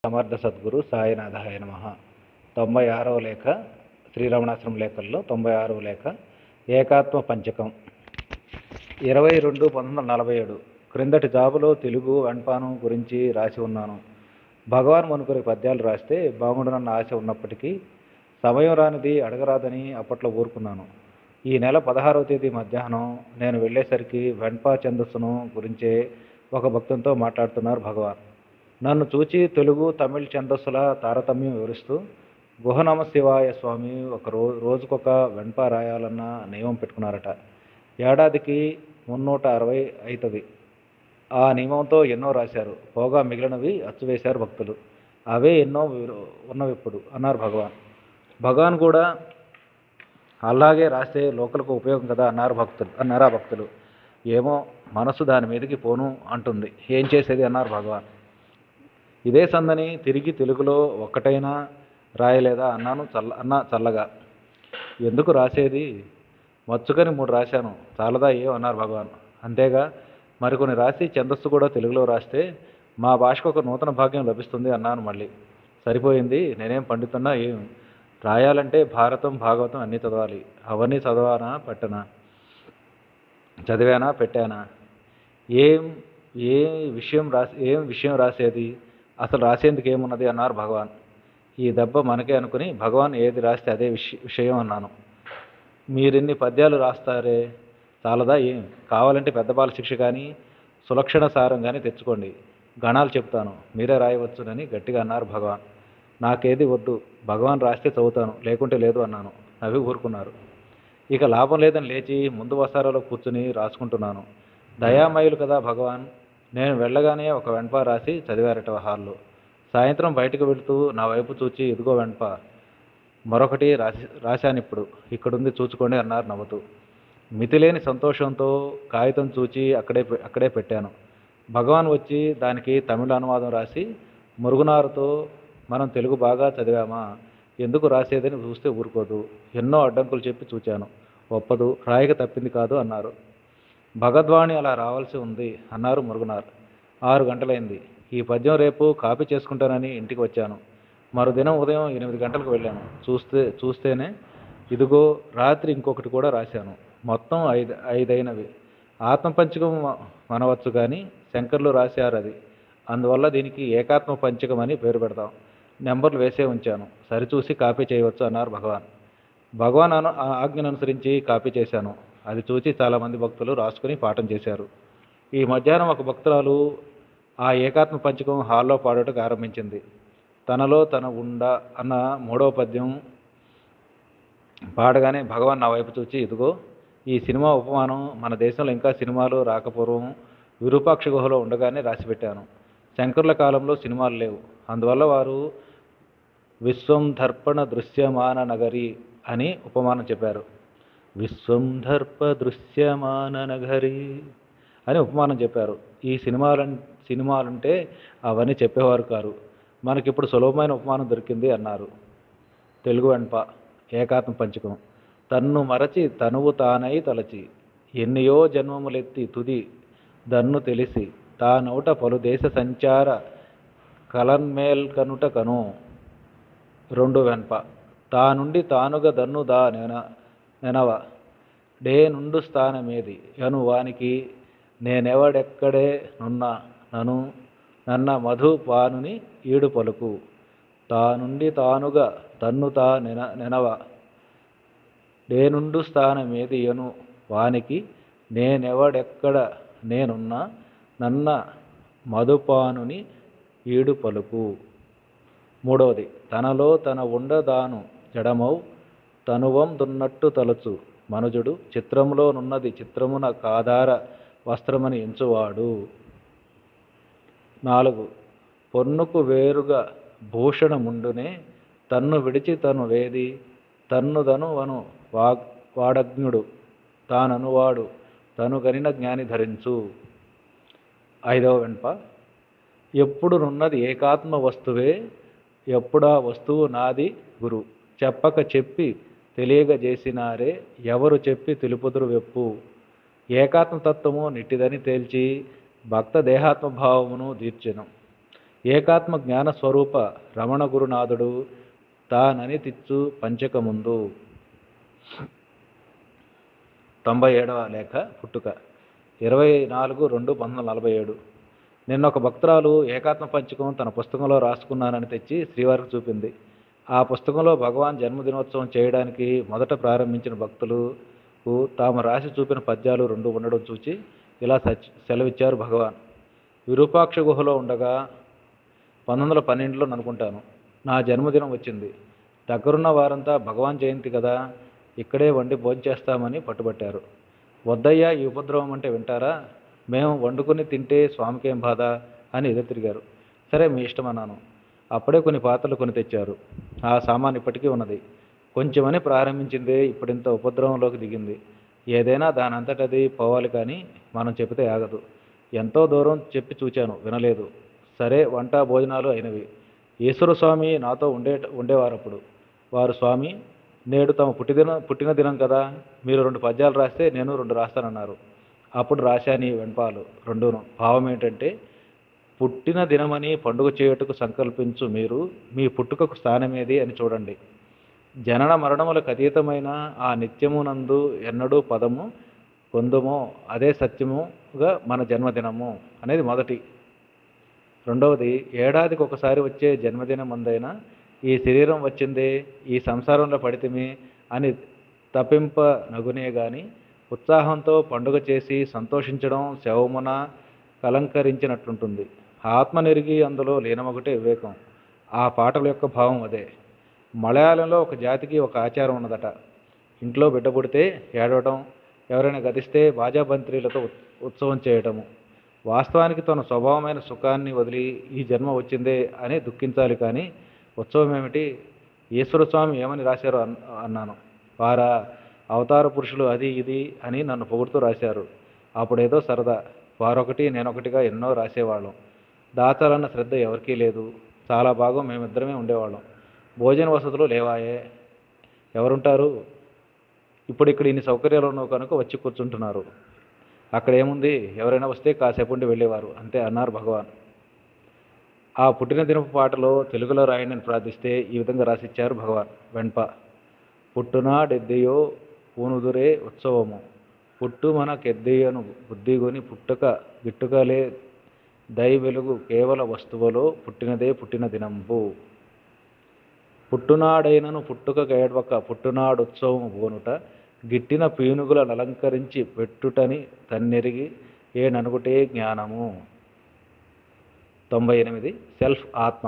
సమర్థ సద్గురు సాయినాథాయ నమః. 96వ లేఖ శ్రీరమణాశ్రమ లేఖల్లో 96వ లేఖ ఏకాత్మ పంచకం 22/1947. క్రిందటి జాబులో తెలుగు వెంపాను గురించి రాసి ఉన్నాను. భగవాన్ మనుకురి పద్యాలు రాస్తే బాగుండునన్న ఆశ ఉన్నప్పటికీ సమయం రానిది అడగరాదని అప్పట్లో ఊరుకున్నాను. ఈ నెల 16వ తేదీ మధ్యాహ్నం నేను వెళ్ళేసరికి వెంపా ఛందస్సును గురించే ఒక భక్తునితో మాట్లాడుతున్నారు భగవాన్. నన్ను చూచి తెలుగు తమిళ ఛందస్సుల తారతమ్యం వివరిస్తూ గుహనమ శివాయ స్వామి రోజుకొక వెంప రాయాలన్న నియమం పెట్టుకున్నారట. ఏడాదికి 360 అవుతుంది. ఆ నియమంతో ఎన్నో రాశారు. పోగా మిగిలినవి అచ్చువేశారు భక్తులు. అవే ఎన్నో ఉన్నవిప్పుడు అన్నారు భగవాన్. భగవాన్ కూడా అలాగే రాస్తే లోకలకు ఉపయోగం కదా అన్నారా భక్తులు. ఏమో మనసు దాని మీదకి పోను అంటుంది, ఏం చేసేది అన్నారు భగవాన్. ఇదే సందని తిరిగి తెలుగులో ఒక్కటైనా రాయలేదా అన్నాను చల్లగా. ఎందుకు రాసేది, మచ్చుకని 3 రాశాను, చాలదా ఏం అన్నారు భగవాన్. అంతేగా మరికొన్ని రాసి ఛందస్సు కూడా తెలుగులో రాస్తే మా భాషకు ఒక నూతన భాగ్యం లభిస్తుంది అన్నాను మళ్ళీ. సరిపోయింది, నేనేం పండితున్నా ఏం రాయాలంటే భారతం భాగవతం అన్నీ చదవాలి. అవన్నీ చదివానా పెట్టానా, ఏం విషయం రాసేది, అసలు రాసేందుకు ఏమున్నది అన్నారు భగవాన్. ఈ దెబ్బ మనకే అనుకుని భగవాన్ ఏది రాస్తే అదే విషయం అన్నాను. మీరిన్ని పద్యాలు రాస్తారే, చాలదా ఏం, కావాలంటే పెద్ద బాల శిక్ష కానీ సులక్షణ సారం కానీ తెచ్చుకోండి, గణాలు చెప్తాను, మీరే రాయవచ్చునని గట్టిగా అన్నారు భగవాన్. నాకేది వద్దు, భగవాన్ రాస్తే చదువుతాను, లేకుంటే లేదు అన్నాను. నవ్వి ఊరుకున్నారు. ఇక లాభం లేదని లేచి ముందు వసారాలో కూర్చుని రాసుకుంటున్నాను. దయామయులు కదా భగవాన్. నేను వెళ్ళగానే ఒక వెంప రాసి చదివారట హాల్లో. సాయంత్రం బయటకు వెళుతూ నా వైపు చూచి, ఇదిగో వెంప మరొకటి రాశానిప్పుడు, ఇక్కడుంది చూచుకోండి అన్నారు నవ్వుతూ. మితిలేని సంతోషంతో కాగితం చూచి అక్కడే పెట్టాను. భగవాన్ వచ్చి దానికి తమిళ అనువాదం రాసి మురుగునారుతో, మనం తెలుగు బాగా చదివామా, ఎందుకు రాసేదని చూస్తే ఊరుకోదు. ఎన్నో అడ్డంకులు చెప్పి చూచాను, ఒప్పదు, రాయక తప్పింది కాదు అన్నారు. భగవద్వాణి అలా రావాల్సి ఉంది అన్నారు మురుగునార్. 6 గంటలైంది. ఈ పద్యం రేపు కాపీ చేసుకుంటానని ఇంటికి వచ్చాను. మరుదినం ఉదయం 8 గంటలకు వెళ్ళాను. చూస్తేనే ఇదిగో రాత్రి ఇంకొకటి కూడా రాశాను. మొత్తం 5 అయినవి. ఆత్మపంచకం మనవచ్చు కానీ శంకర్లు రాశారు అది. అందువల్ల దీనికి ఏకాత్మ పంచకం అని పేరు పెడతాం. నెంబర్లు వేసే ఉంచాను, సరిచూసి కాపీ చేయవచ్చు అన్నారు భగవాన్. భగవాన్ ఆజ్ఞను అనుసరించి కాపీ చేశాను. అది చూసి చాలామంది భక్తులు రాసుకుని పాఠం చేశారు. ఈ మధ్యాహ్నం ఒక భక్తురాలు ఆ ఏకాత్మ పంచకం హాల్లో పాడటకు ఆరంభించింది. తనలో తన ఉండ అన్న 3వ పద్యం పాడగానే భగవాన్ నా వైపు చూచి, ఇదిగో ఈ సినిమా ఉపమానం మన దేశంలో ఇంకా సినిమాలు రాకపూర్వం విరూపాక్ష గుహలో ఉండగానే రాసిపెట్టాను. శంకరుల కాలంలో సినిమాలు లేవు. అందువల్ల వారు విశ్వం దర్పణ దృశ్యమాన నగరి అని ఉపమానం చెప్పారు. విశ్వం దర్ప దృశ్యమాన నగరి అని ఉపమానం చెప్పారు. ఈ సినిమాలంటే అవన్నీ చెప్పేవారు కారు. మనకిప్పుడు సులభమైన ఉపమానం దొరికింది అన్నారు. తెలుగు వెంప ఏకాత్మ పంచకం. తన్ను మరచి తనువు తానై తలచి, ఎన్నియో జన్మములెత్తి తుది దన్ను తెలిసి, తానౌట పలు దేశ సంచార కలన్మేల్కనుట కను. 2 వెంప. తానుండి తానుగా దన్ను దా నెనవ, డే నుండు స్థానమేది యను వానికి, నేనెవడెక్కడే నన్న మధుపానుని ఈడు పలుకు. తానుండి తానుగా దన్ను తా నెనవ, డే నుండు స్థానమేది యను వానికి, నేనెవడెక్కడ నేనున్నా నన్న మధుపానుని ఈడు పలుకు. 3వది. తనలో తన ఉండదాను జడమౌ తనువం దున్నట్టు తలచు మనుజుడు, చిత్రములో నున్నది చిత్రమున కాధార వస్త్రమని ఎంచువాడు. 4. పొన్నుకు వేరుగా భూషణముండునే, తన్ను విడిచి తను వేది, తన్నుదను వను వాడజ్ఞుడు, తాననువాడు తను గనిన జ్ఞాని ధరించు. 5వ వెంప. ఎప్పుడు నున్నది ఏకాత్మ వస్తువే, ఎప్పుడా వస్తువు నాది గురు, చెప్పక చెప్పి తెలియగజేసినారే, ఎవరు చెప్పి తెలుపుదురు వెప్పు. ఏకాత్మతత్వము నిట్టిదని తేల్చి భక్త దేహాత్మభావమును దీర్చెను. ఏకాత్మ జ్ఞాన స్వరూప రమణ గురునాథుడు తానని తిచ్చు పంచకముందు. 97వ లేఖ పుట్టుక 24/2/1947. నిన్న ఒక భక్తురాలు ఏకాత్మ పంచకం తన పుస్తకంలో రాసుకున్నానని తెచ్చి శ్రీవారికి చూపింది. ఆ పుస్తకంలో భగవాన్ జన్మదినోత్సవం చేయడానికి మొదట ప్రారంభించిన భక్తులకు తాము రాసి చూపిన పద్యాలు 2 ఉండడం చూచి ఇలా సెలవిచ్చారు భగవాన్. విరూపాక్ష గుహలో ఉండగా 1912లో అనుకుంటాను నా జన్మదినం వచ్చింది. దగ్గరున్న వారంతా భగవాన్ జయంతి కదా, ఇక్కడే వండి భోంచేస్తామని పట్టుబట్టారు. వద్దయ్యా, ఈ ఉపద్రవం అంటే వింటారా? మేము వండుకుని తింటే స్వామికేం బాధ అని ఎదురు తిరిగారు. సరే, మీ ఇష్టం అన్నాను. అప్పుడే కొన్ని పాత్రలు కొని తెచ్చారు. ఆ సామాన్ ఇప్పటికీ ఉన్నది. కొంచెమని ప్రారంభించిందే ఇప్పుడింత ఉపద్రవంలోకి దిగింది. ఏదైనా దానంతటది పోవాలి కానీ మనం చెబితే ఆగదు. ఎంతో దూరం చెప్పి చూచాను, వినలేదు. సరే, వంట భోజనాలు అయినవి. ఈశ్వర స్వామి నాతో ఉండేవారప్పుడు. వారు, స్వామి, నేడు తమ పుట్టిన దినం కదా, మీరు 2 పద్యాలు రాస్తే నేను 2 రాస్తానన్నారు. అప్పుడు రాశాను ఈ వెంపాలు 2ను. భావం ఏంటంటే, పుట్టిన దినమని పండుగ చేయుటకు సంకల్పించు మీరు మీ పుట్టుకకు స్థానమేది అని చూడండి. జనన మరణములకు అతీతమైన ఆ నిత్యమునందు ఎన్నడూ పదము పొందుమో అదే సత్యముగా మన జన్మదినము అనేది మొదటి. రెండవది, ఏడాదికి ఒకసారి వచ్చే జన్మదినం ముందైనా ఈ శరీరం వచ్చిందే, ఈ సంసారంలో పడితిమి అని తప్పింప నగునే గాని ఉత్సాహంతో పండుగ చేసి సంతోషించడం శవమున కలంకరించినట్లుంటుంది. ఆత్మ నెరిగి అందులో లీనమొకటే వివేకం. ఆ పాటల యొక్క భావం అదే. మలయాళంలో ఒక జాతికి ఒక ఆచారం ఉన్నదట. ఇంట్లో బిడ్డ పుడితే ఏడవటం, ఎవరైనా గతిస్తే బాజాబంత్రీలతో ఉత్సవం చేయటము. వాస్తవానికి తన స్వభావమైన సుఖాన్ని వదిలి ఈ జన్మ వచ్చిందే అని దుఃఖించాలి కానీ ఉత్సవం ఏమిటి? ఈశ్వర స్వామి ఏమని రాశారు అన్నాను. వారా అవతార పురుషులు అది ఇది అని నన్ను పొగుడుతూ రాశారు. అప్పుడేదో సరదా. వారొకటి నేనొకటిగా ఎన్నో రాసేవాళ్ళం. దాచాలన్న శ్రద్ధ ఎవరికీ లేదు. చాలా భాగం మేమిద్దరమే ఉండేవాళ్ళం. భోజన వసతులు లేవాయే, ఎవరుంటారు? ఇప్పుడు ఇక్కడ ఇన్ని సౌకర్యాలు ఉన్నవి కనుక వచ్చి కూర్చుంటున్నారు. అక్కడ ఏముంది, ఎవరైనా వస్తే కాసేపు ఉండి వెళ్ళేవారు అంతే అన్నారు భగవాన్. ఆ పుట్టిన దినపు పాటలో తెలుగులో రాయండి అని ప్రార్థిస్తే ఈ విధంగా రాసిచ్చారు భగవాన్. వెంప పుట్టునాడెద్దయో పూనుదురే ఉత్సవము, పుట్టు మనకెద్దయ్యను బుద్ధిగొని పుట్టుక గిట్టుకలే దై వెలుగు కేవల వస్తువులో పుట్టినదే పుట్టిన దినంబు. పుట్టునాడైనను పుట్టుక గేడ్వక పుట్టునాడుత్సవము పోనుట గిట్టిన పీనుగులను అలంకరించి పెట్టుటని తన్నెరిగి ఏ ననుగుటే జ్ఞానము. 98. సెల్ఫ్ ఆత్మ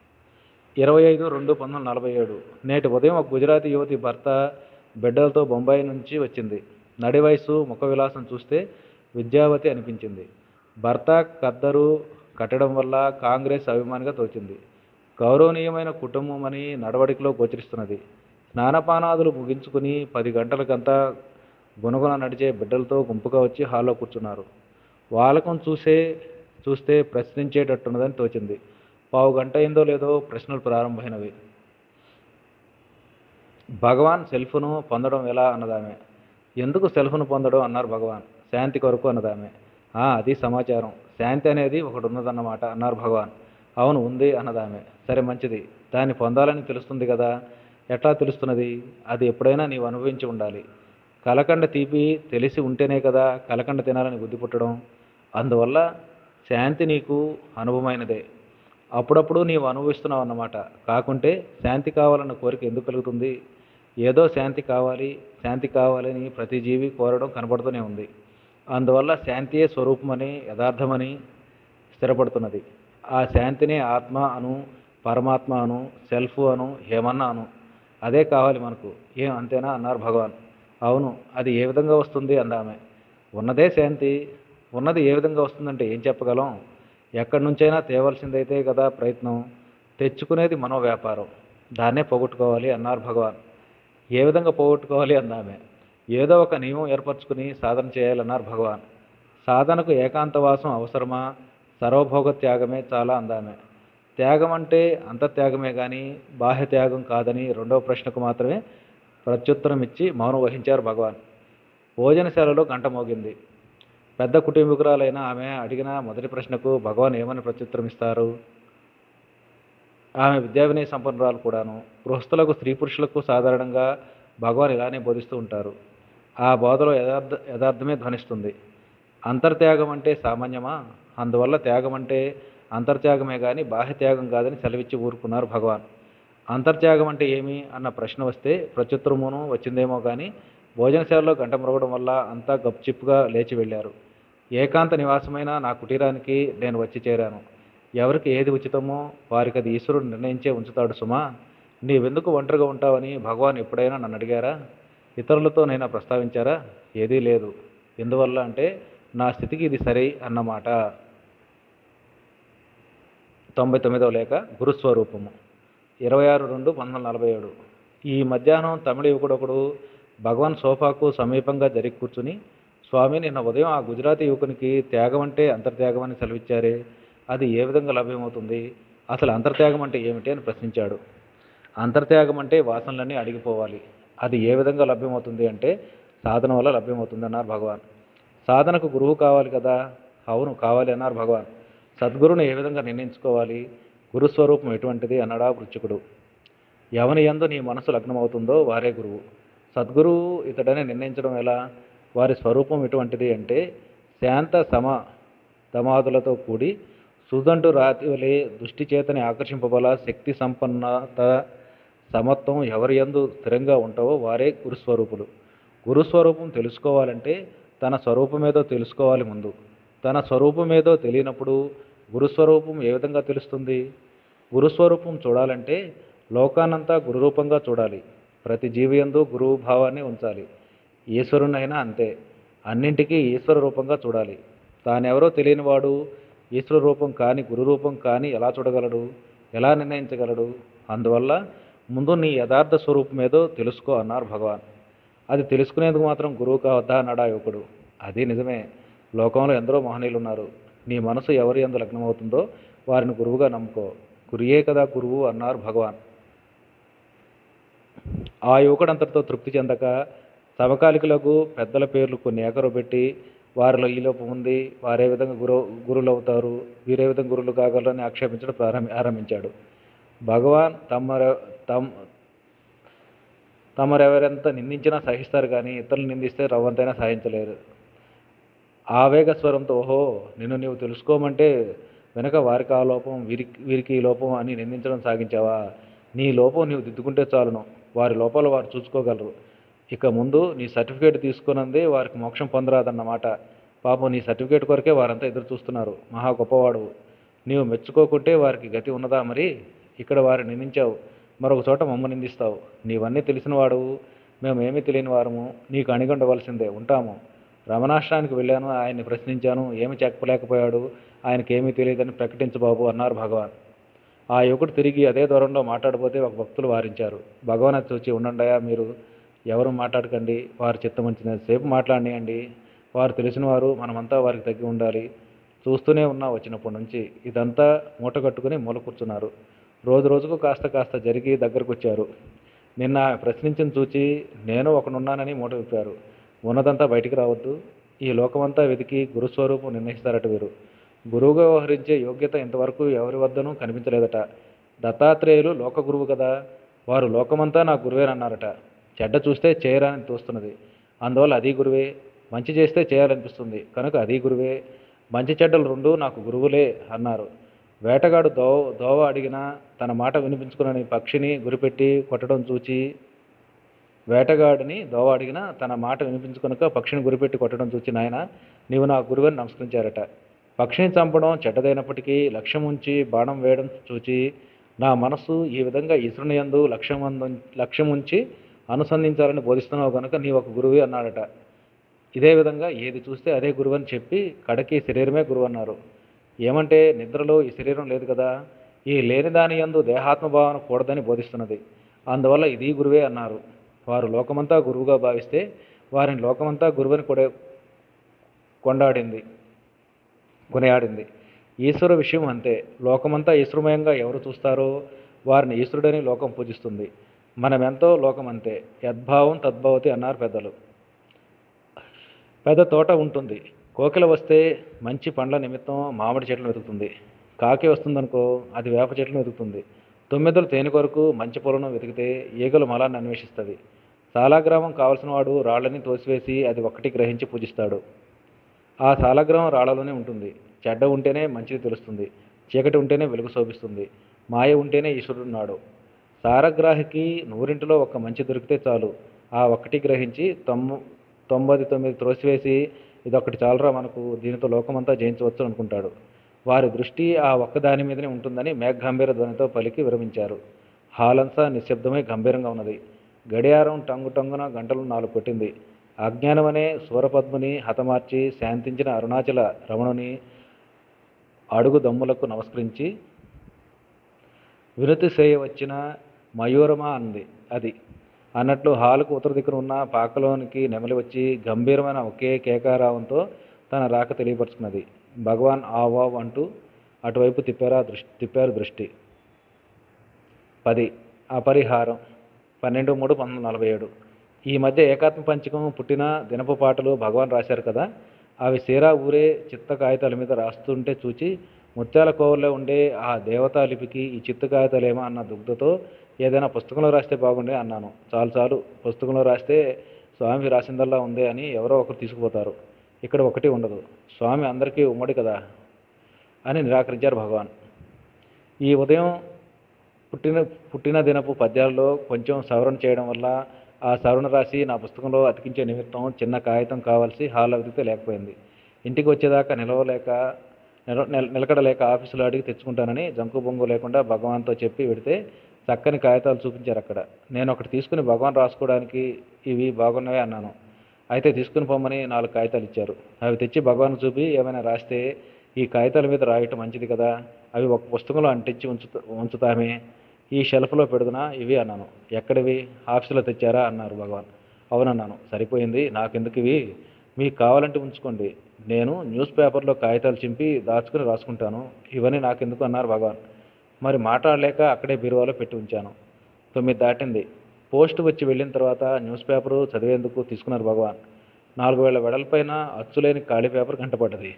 25/2/1947. నేటి ఉదయం ఒక గుజరాతీ యువతి భర్త బిడ్డలతో బొంబాయి నుంచి వచ్చింది. నడి వయసు, ముఖ విలాసం చూస్తే విద్యావతి అనిపించింది. భర్త ఖద్దరు కట్టడం వల్ల కాంగ్రెస్ అభిమానిగా తోచింది. గౌరవనీయమైన కుటుంబం అని నడవడికలో గోచరిస్తున్నది. స్నానపానాదులు ముగించుకుని 10 గంటలకంతా గునగున నడిచే బిడ్డలతో గుంపుగా వచ్చి హాల్లో కూర్చున్నారు. వాళ్ళకం చూస్తే ప్రశ్నించేటట్టున్నదని తోచింది. 15 గంట అయిందో లేదో ప్రశ్నలు ప్రారంభమైనవి. భగవాన్ సెల్ఫ్ను పొందడం ఎలా అన్నదామే. ఎందుకు సెల్ఫ్ను పొందడం అన్నారు భగవాన్. శాంతి కొరకు అన్నదామే. అది సమాచారం. శాంతి అనేది ఒకటి ఉన్నదన్నమాట అన్నారు భగవాన్. అవును, ఉంది అన్నదామే. సరే, మంచిది. దాన్ని పొందాలని తెలుస్తుంది కదా. ఎట్లా తెలుస్తున్నది? అది ఎప్పుడైనా నీవు అనుభవించి ఉండాలి. కలకండ తీపి తెలిసి ఉంటేనే కదా కలకండ తినాలని బుద్ధి పుట్టడం. అందువల్ల శాంతి నీకు అనుభవమైనదే. అప్పుడప్పుడు నీవు అనుభవిస్తున్నావు అన్నమాట. కాకుంటే శాంతి కావాలన్న కోరిక ఎందుకు కలుగుతుంది? ఏదో శాంతి కావాలని ప్రతి జీవి కోరడం కనబడుతూనే ఉంది. అందువల్ల శాంతియే స్వరూపమని, యథార్థమని స్థిరపడుతున్నది. ఆ శాంతిని ఆత్మ అను, పరమాత్మ అను, సెల్ఫ్ అను, ఏమన్నా అను, అదే కావాలి మనకు. ఏం అంతేనా అన్నారు భగవాన్. అవును. అది ఏ విధంగా వస్తుంది అందామె. ఉన్నదే శాంతి. ఉన్నది ఏ విధంగా వస్తుందంటే ఏం చెప్పగలం? ఎక్కడి నుంచైనా తేవలసిందైతే కదా ప్రయత్నం. తెచ్చుకునేది మనో వ్యాపారం. దాన్నే పోగొట్టుకోవాలి అన్నారు భగవాన్. ఏ విధంగా పోగొట్టుకోవాలి అందామె. ఏదో ఒక నియమం ఏర్పరచుకుని సాధన చేయాలన్నారు భగవాన్. సాధనకు ఏకాంతవాసం అవసరమా? సర్వభోగ త్యాగమే చాలా అందామె. త్యాగం అంటే అంతత్యాగమే కానీ బాహ్య త్యాగం కాదని 2వ ప్రశ్నకు మాత్రమే ప్రత్యుత్తరం ఇచ్చి మౌనం వహించారు భగవాన్. భోజనశాలలో గంట మోగింది. పెద్ద కుటుంబీకురాలైన ఆమె అడిగిన మొదటి ప్రశ్నకు భగవాన్ ఏమని ప్రత్యుత్తరం ఇస్తారు? ఆమె విద్యా వినయ సంపన్నురాలు కూడాను. గృహస్థులకు, స్త్రీ పురుషులకు సాధారణంగా భగవాన్ ఇలానే బోధిస్తూ ఉంటారు. ఆ బోధలో యథార్థమే ధ్వనిస్తుంది. అంతర్త్యాగం అంటే సామాన్యమా? అందువల్ల త్యాగం అంటే అంతర్త్యాగమే గాని బాహ్య త్యాగం కాదని సెలవిచ్చి ఊరుకున్నారు భగవాన్. అంతర్త్యాగం అంటే ఏమి అన్న ప్రశ్న వస్తే ప్రత్యుత్తరమును వచ్చిందేమో కానీ భోజనశాలలో గంట మ్రోగడం వల్ల అంతా గప్చిప్గా లేచి వెళ్ళారు. ఏకాంత నివాసమైన నా కుటీరానికి నేను వచ్చి చేరాను. ఎవరికి ఏది ఉచితమో వారికి అది ఈశ్వరుడు నిర్ణయించే ఉంచుతాడు సుమా. నీవెందుకు ఒంటరిగా ఉంటావని భగవాన్ ఎప్పుడైనా నన్ను అడిగారా? ఇతరులతో నైనా ప్రస్తావించారా? ఏదీ లేదు. ఎందువల్ల అంటే నా స్థితికి ఇది సరి అన్నమాట. 99వ లేఖ గురుస్వరూపము 26/2/1947. ఈ మధ్యాహ్నం తమిళ యువకుడొకడు భగవాన్ సోఫాకు సమీపంగా జరిగి కూర్చుని, స్వామి, నిన్న ఉదయం ఆ గుజరాతీ యువకునికి త్యాగం అంటే అంతర్త్యాగం అని సెలవిచ్చారే, అది ఏ విధంగా లభ్యమవుతుంది? అసలు అంతర్త్యాగం అంటే ఏమిటి అని ప్రశ్నించాడు. అంతర్త్యాగం అంటే వాసనలన్నీ అడిగిపోవాలి. అది ఏ విధంగా లభ్యమవుతుంది అంటే సాధన వల్ల లభ్యమవుతుంది అన్నారు భగవాన్. సాధనకు గురువు కావాలి కదా? అవును, కావాలి అన్నారు భగవాన్. సద్గురువును ఏ విధంగా నిర్ణయించుకోవాలి? గురుస్వరూపం ఎటువంటిది అన్నాడా వృచ్చికుడు. ఎవని యందు నీ మనసు లగ్నమవుతుందో వారే గురువు. సద్గురువు ఇతడని నిర్ణయించడం ఎలా? వారి స్వరూపం ఎటువంటిది అంటే శాంత సమ దమాదులతో కూడి సుదంటు రాతి వలె దృష్టి చేతని ఆకర్షింపబల శక్తి సంపన్నత సమత్వం ఎవరి యందు స్థిరంగా ఉంటావో వారే గురుస్వరూపులు. గురుస్వరూపం తెలుసుకోవాలంటే తన స్వరూపమేదో తెలుసుకోవాలి ముందు. తన స్వరూపమేదో తెలియనప్పుడు గురుస్వరూపం ఏ విధంగా తెలుస్తుంది? గురుస్వరూపం చూడాలంటే లోకానంతా గురురూపంగా చూడాలి. ప్రతి జీవియందు గురువు భావాన్ని ఉంచాలి. ఈశ్వరునైనా అంతే. అన్నింటికీ ఈశ్వర రూపంగా చూడాలి. తానెవరో తెలియనివాడు ఈశ్వర రూపం కాని గురురూపం కాని ఎలా చూడగలడు? ఎలా నిర్ణయించగలడు? అందువల్ల ముందు నీ యథార్థ స్వరూపమేదో తెలుసుకో అన్నారు భగవాన్. అది తెలుసుకునేందుకు మాత్రం గురువు కావద్దా అన్నాడా యువకుడు. అది నిజమే. లోకంలో ఎందరో మహనీయులు ఉన్నారు. నీ మనసు ఎవరి యందు లగ్నమవుతుందో వారిని గురువుగా నమ్ముకో. గురియే కదా గురువు అన్నారు భగవాన్. ఆ యువకుడంతటితో తృప్తి చెందక సమకాలికులకు పెద్దల పేర్లు కొన్ని ఏకరు పెట్టి వారిలో ఈ లోపం ఉంది, వారే విధంగా గురువులు అవుతారు, వీరే విధంగా గురువులు కాగలరని ఆక్షేపించడం ఆరంభించాడు. భగవాన్ తమరెవరెంత నిందించినా సహిస్తారు కానీ ఇతరులు నిందిస్తే రవ్వంతైనా సహించలేరు. ఆవేగ స్వరంతో, ఓహో, నిన్ను నీవు తెలుసుకోమంటే వెనక వారికి ఆ లోపం, వీరికి ఈ లోపం అని నిందించడం సాగించావా? నీ లోపం నీవు దిద్దుకుంటే చాలును. వారి లోపాలు వారు చూసుకోగలరు. ఇక ముందు నీ సర్టిఫికేట్ తీసుకున్నదే వారికి మోక్షం పొందరాదన్నమాట. పాపం నీ సర్టిఫికేట్ కొరకే వారంతా ఎదురు చూస్తున్నారు. మహా గొప్పవాడు. నీవు మెచ్చుకోకుంటే వారికి గతి ఉన్నదా మరి? ఇక్కడ వారిని నిందించావు, మరొక చోట మమ్మ నిందిస్తావు. నీవన్నీ తెలిసినవాడు, మేమేమీ తెలియని వారము. నీకు అణిగొండవలసిందే, ఉంటాము. రమణాశ్రానికి వెళ్ళాను, ఆయన్ని ప్రశ్నించాను, ఏమి చెప్పలేకపోయాడు, ఆయనకేమీ తెలియదని ప్రకటించు బాబు అన్నారు భగవాన్. ఆ యువకుడు తిరిగి అదే దూరంలో మాట్లాడబోతే ఒక భక్తులు వారించారు. భగవాన్ అది చూచి, ఉండండియా, మీరు ఎవరు మాట్లాడకండి, వారు చిత్తమంచినంతసేపు మాట్లాడియండి. వారు తెలిసినవారు, మనమంతా వారికి తగ్గి ఉండాలి. చూస్తూనే ఉన్నా వచ్చినప్పటి నుంచి. ఇదంతా మూట కట్టుకుని మూల కూర్చున్నారు. రోజు రోజుకు కాస్త కాస్త జరిగి దగ్గరకు వచ్చారు. నిన్న ప్రశ్నించిన చూచి నేను ఒకనున్నానని మూట విప్పారు. ఉన్నదంతా బయటికి రావద్దు. ఈ లోకమంతా వెతికి గురుస్వరూపం నిర్ణయిస్తారట వీరు. గురువుగా వ్యవహరించే యోగ్యత ఇంతవరకు ఎవరి వద్దనూ కనిపించలేదట. దత్తాత్రేయులు లోక గురువు కదా, వారు లోకమంతా నా గురువేనన్నారట. చెడ్డ చూస్తే చేయరాని తోస్తున్నది, అందువల్ల అది గురువే. మంచి చేస్తే చేయాలనిపిస్తుంది, కనుక అది గురువే. మంచి చెడ్డలు రెండూ నాకు గురువులే అన్నారు. వేటగాడు దోవ అడిగినా తన మాట వినిపించుకుని పక్షిని గురిపెట్టి కొట్టడం చూచి వేటగాడిని దోవ అడిగినా తన మాట వినిపించుకొనక పక్షిని గురిపెట్టి కొట్టడం చూచి, నాయన, నీవు నా గురువని నమస్కరించారట. పక్షిని చంపడం చెడ్డదైనప్పటికీ లక్ష్యం ఉంచి బాణం వేయడం చూచి నా మనస్సు ఈ విధంగా ఈశ్వరుని యందు లక్ష్యం ఉంచి అనుసంధించాలని బోధిస్తున్నావు కనుక నీ ఒక గురువే అన్నాడట. ఇదే విధంగా ఏది చూస్తే అదే గురువు అని చెప్పి కడకి శరీరమే గురువు అన్నారు. ఏమంటే నిద్రలో ఈ శరీరం లేదు కదా, ఈ లేని దాని యందు దేహాత్మభావన కూడదని బోధిస్తున్నది. అందువల్ల ఇది గురువే అన్నారు. వారు లోకమంతా గురువుగా భావిస్తే వారిని లోకమంతా గురువని కొనియాడింది. ఈశ్వర విషయం అంతే. లోకమంతా ఈశ్వరమయంగా ఎవరు చూస్తారో వారిని ఈశ్వరుడని లోకం పూజిస్తుంది. మనమెంతో లోకమంతే. యద్భావం తద్భవతి అన్నారు పెద్దలు. పెద్ద తోట ఉంటుంది. కోకిల వస్తే మంచి పండ్ల నిమిత్తం మామిడి చెట్లను వెతుకుతుంది. కాకి వస్తుందనుకో, అది వేప చెట్లను వెతుకుతుంది. తొమ్మిదలు తేనె కొరకు మంచి పొలను వెతికితే ఈగలు మలాన్ని అన్వేషిస్తుంది. సాలాగ్రామం కావలసిన వాడు రాళ్ళని తోసివేసి అది ఒక్కటి గ్రహించి పూజిస్తాడు. ఆ సాలగ్రామం రాళ్లలోనే ఉంటుంది. చెడ్డ ఉంటేనే మంచిది తెలుస్తుంది. చీకటి ఉంటేనే వెలుగు శోభిస్తుంది. మాయ ఉంటేనే ఈశ్వరుడున్నాడు. సారగ్రాహికి 100లో ఒక్క మంచి దొరికితే చాలు. ఆ ఒక్కటి గ్రహించి 99 త్రోసివేసి ఇదొక్కటి చాలరా మనకు, దీనితో లోకమంతా జయించవచ్చు అనుకుంటాడు. వారి దృష్టి ఆ ఒక్కదాని మీదనే ఉంటుందని మేఘగంభీర ధ్వనితో పలికి విరమించారు. హాలంతా నిశ్శబ్దమై గంభీరంగా ఉన్నది. గడియారం టంగు టంగున గంటలు 4 కొట్టింది. అజ్ఞానమనే సూరపద్ముని హతమార్చి శాంతించిన అరుణాచల రమణుని అడుగు దమ్ములకు నమస్కరించి వినతి చేయవచ్చిన మయూరమా అంది అది. అన్నట్లు హాలుకు ఉత్తర దిక్కున ఉన్న పాకలోనికి నెమలి వచ్చి గంభీరమైన ఒకే కేకారావంతో తన రాక తెలియపరుచుకున్నది. భగవాన్ ఆవావ్ అంటూ అటువైపు తిప్పారు దృష్టి. 10 అపరిహారం 12/3/1947. ఈ మధ్య ఏకాత్మ పంచకం పుట్టిన దినపు పాటలు భగవాన్ రాశారు కదా, అవి సీరా ఊరే చిత్త కాగితాల మీద రాస్తుంటే చూచి ముత్యాల కోవల్లో ఉండే ఆ దేవతా లిపికి ఈ చిత్త కాగితాలేమో అన్న దుగ్ధతో ఏదైనా పుస్తకంలో రాస్తే బాగుండే అన్నాను. చాలు పుస్తకంలో రాస్తే స్వామి రాసిందల్లా ఉందే అని ఎవరో ఒకరు తీసుకుపోతారు. ఇక్కడ ఒకటి ఉండదు. స్వామి అందరికీ ఉమ్మడి కదా అని నిరాకరించారు భగవాన్. ఈ ఉదయం పుట్టిన దినపు పద్యాలలో కొంచెం సవరణ చేయడం వల్ల ఆ సవరణ రాసి నా పుస్తకంలో అతికించే నిమిత్తం చిన్న కాగితం కావాల్సి హాల్లో వెతికితే లేకపోయింది. ఇంటికి వచ్చేదాకా నిలకడలేక ఆఫీసులో అడిగి తెచ్చుకుంటానని జంకు బొంగు లేకుండా భగవాన్తో చెప్పి పెడితే చక్కని కాగితాలు చూపించారు అక్కడ. నేను ఒకటి తీసుకుని భగవాన్ రాసుకోవడానికి ఇవి బాగున్నవే అన్నాను. అయితే తీసుకుని పొమ్మని 4 కాగితాలు ఇచ్చారు. అవి తెచ్చి భగవాన్ చూపి ఏమైనా రాస్తే ఈ కాగితాల మీద రాయటం మంచిది కదా, అవి ఒక పుస్తకంలో అంటించి ఉంచుతామే, ఈ షెల్ఫ్లో పెడుతున్నా ఇవి అన్నాను. ఎక్కడివి, ఆఫీసులో తెచ్చారా అన్నారు భగవాన్. అవునన్నాను. సరిపోయింది, నాకెందుకు ఇవి, మీకు కావాలంటే ఉంచుకోండి, నేను న్యూస్ పేపర్లో కాగితాలు చింపి దాచుకుని రాసుకుంటాను, ఇవన్నీ నాకెందుకు అన్నారు భగవాన్. మరి మాట్లాడలేక అక్కడే బీరువాలో పెట్టి ఉంచాను. 9 దాటింది. పోస్ట్ వచ్చి వెళ్ళిన తర్వాత న్యూస్ పేపరు చదివేందుకు తీసుకున్నారు భగవాన్. 4 వేల వెడల్పైన అచ్చులేని ఖాళీ పేపర్ కంటపడ్డది.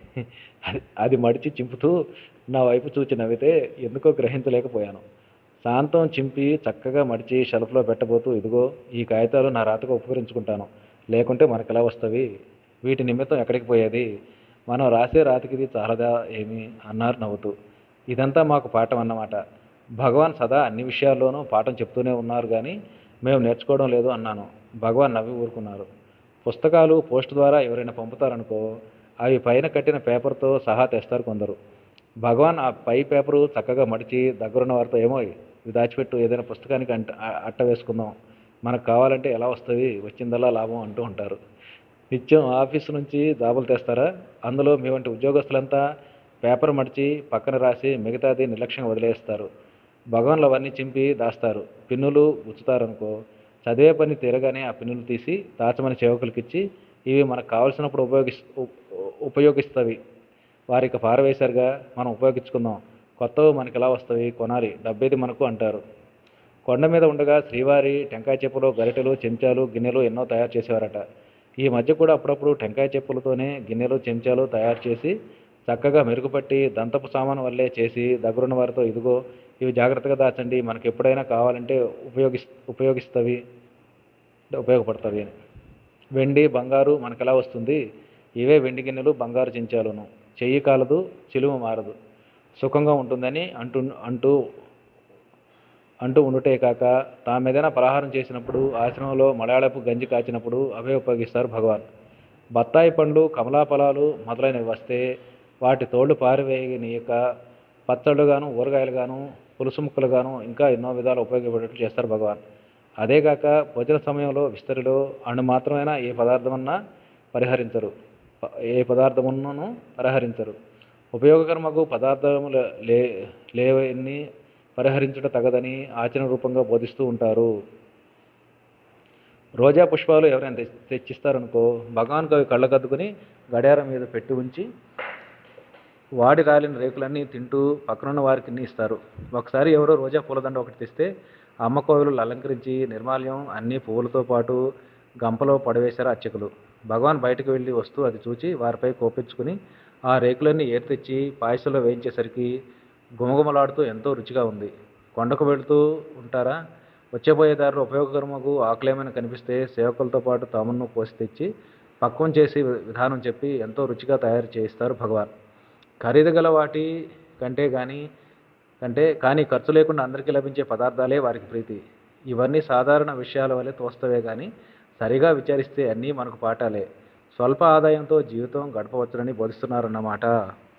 అది మడిచి చింపుతూ నా వైపు చూచి నవ్వితే ఎందుకో గ్రహించలేకపోయాను. శాంతం చింపి చక్కగా మడిచి షెల్ఫ్లో పెట్టబోతూ, ఇదిగో ఈ కాగితాలు నా రాతకు ఉపకరించుకుంటాను, లేకుంటే మనకెలా వస్తవి, వీటి నిమిత్తం ఎక్కడికి పోయేది, మనం రాసే రాతకి ఇది చాలదా ఏమి అన్నారు నవ్వుతూ. ఇదంతా మాకు పాఠం అన్నమాట. భగవాన్ సదా అన్ని విషయాల్లోనూ పాఠం చెప్తూనే ఉన్నారు కానీ మేము నేర్చుకోవడం లేదు అన్నాను. భగవాన్ నవ్వి ఊరుకున్నారు. పుస్తకాలు పోస్ట్ ద్వారా ఎవరైనా పంపుతారనుకో, అవి పైన కట్టిన పేపర్తో సహా తెస్తారు కొందరు. భగవాన్ ఆ పై పేపరు చక్కగా మడిచి దగ్గరున్న వారితో, ఏమో ఇవి దాచిపెట్టు, ఏదైనా పుస్తకానికి అట్ట వేసుకుందాం, మనకు కావాలంటే ఎలా వస్తుంది, వచ్చిందల్లా లాభం అంటూ ఉంటారు. నిత్యం ఆఫీసు నుంచి జాబులు తెస్తారా, అందులో మీ వంటి ఉద్యోగస్తులంతా పేపర్ మడిచి పక్కన రాసి మిగతాది నిర్లక్ష్యంగా వదిలేస్తారు. భగవాన్లు అవన్నీ చింపి దాస్తారు. పిన్నులు గుచ్చుతారనుకో, చదివే పని తీరగానే ఆ పిన్నులు తీసి దాచమని సేవకులకిచ్చి, ఇవి మనకు కావలసినప్పుడు ఉపయోగిస్తవి, వారికి పారవేశారుగా, మనం ఉపయోగించుకుందాం, కొత్తవి మనకి ఎలా వస్తవి, కొనాలి, డబ్బేది మనకు అంటారు. కొండ మీద ఉండగా శ్రీవారి టెంకాయ చెప్పులు, గరిటెలు, చెంచాలు, గిన్నెలు ఎన్నో తయారు చేసేవారట. ఈ మధ్య కూడా అప్పుడప్పుడు టెంకాయ చెప్పులతోనే గిన్నెలు, చెంచాలు తయారు చేసి చక్కగా మెరుగుపట్టి దంతపు సామాను వల్లే చేసి దగ్గరున్న వారితో, ఇదిగో ఇవి జాగ్రత్తగా దాచండి, మనకు ఎప్పుడైనా కావాలంటే ఉపయోగపడతాయి అని. వెండి, బంగారు మనకెలా వస్తుంది, ఇవే వెండి గిన్నెలు, బంగారు చెంచాలును, చెయ్యి కాలదు, చిలుము మారదు, సుఖంగా ఉంటుందని అంటూ ఉండుటే కాక, తామేదైనా పలహారం చేసినప్పుడు, ఆశ్రమంలో మలయాళపు గంజి కాచినప్పుడు అవే ఉపయోగిస్తారు భగవాన్. బత్తాయి పండ్లు, కమలా ఫలాలు మొదలైనవి వస్తే వాటి తోళ్లు పారివేయనీయక పచ్చళ్ళుగాను, ఊరగాయలుగాను, పులుసు ముక్కలుగాను, ఇంకా ఎన్నో విధాలు ఉపయోగపడేట్లు చేస్తారు భగవాన్. అదేగాక భోజన సమయంలో విస్తరిలో అణు మాత్రమైనా ఏ పదార్థమును పరిహరించరు. ఉపయోగకరమగు పదార్థములు లేవన్నీ పరిహరించుట తగదని ఆచరణ రూపంగా బోధిస్తూ ఉంటారు. రోజా పుష్పాలు ఎవరైనా తెచ్చిస్తారనుకో, భగవాన్కి అవి కళ్ళకద్దుకుని గడియారం మీద పెట్టి ఉంచి వాడి రాలిన రేకులన్నీ తింటూ పక్కనున్న వారికి ఇస్తారు. ఒకసారి ఎవరో రోజా పూలదండ ఒకటి తెస్తే అమ్మ కోవిలు అలంకరించి నిర్మాల్యం అన్ని పువ్వులతో పాటు గంపలో పడవేశారు అర్చకులు. భగవాన్ బయటకు వెళ్ళి వస్తూ అది చూచి వారిపై కోపించుకుని ఆ రేకులన్నీ ఏరి తెచ్చి పాయసంలో వేయించేసరికి గుమగుమలాడుతూ ఎంతో రుచిగా ఉంది. కొండకు వెళుతూ ఉంటారా? వచ్చేపోయే దారిలో ఉపయోగకరమగు ఆకులేమైనా కనిపిస్తే సేవకులతో పాటు తామును కోసి తెచ్చి పక్వం చేసి విధానం చెప్పి ఎంతో రుచిగా తయారు చేయిస్తారు భగవాన్. ఖరీదు గల వాటి కంటే కానీ ఖర్చు లేకుండా అందరికీ లభించే పదార్థాలే వారికి ప్రీతి. ఇవన్నీ సాధారణ విషయాల వలె తోస్తవే కానీ సరిగా విచారిస్తే అన్నీ మనకు పాఠాలే. స్వల్ప ఆదాయంతో జీవితం గడపవచ్చునని బోధిస్తున్నారన్నమాట.